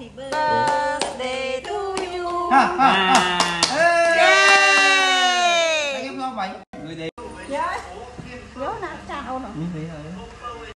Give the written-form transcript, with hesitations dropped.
Happy birthday to you. Mấy em lo vậy người đi Nhớ nè cha ôn rồi.